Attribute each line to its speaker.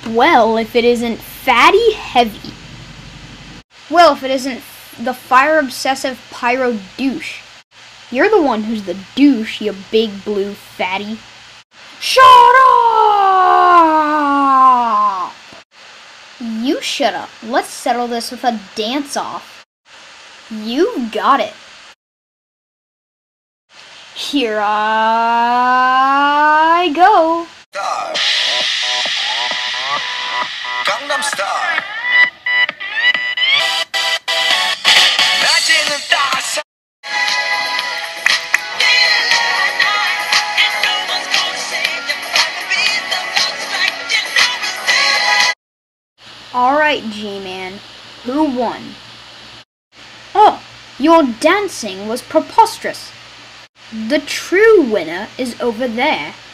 Speaker 1: Well, if it isn't Fatty Heavy. Well, if it isn't the fire-obsessive pyro douche. You're the one who's the douche, you big blue fatty. Shut up! You shut up. Let's settle this with a dance-off. You got it. Here I go.
Speaker 2: Gangnam Style.
Speaker 1: Alright, G-Man. Who won? Oh, your dancing was preposterous. The true winner is over there.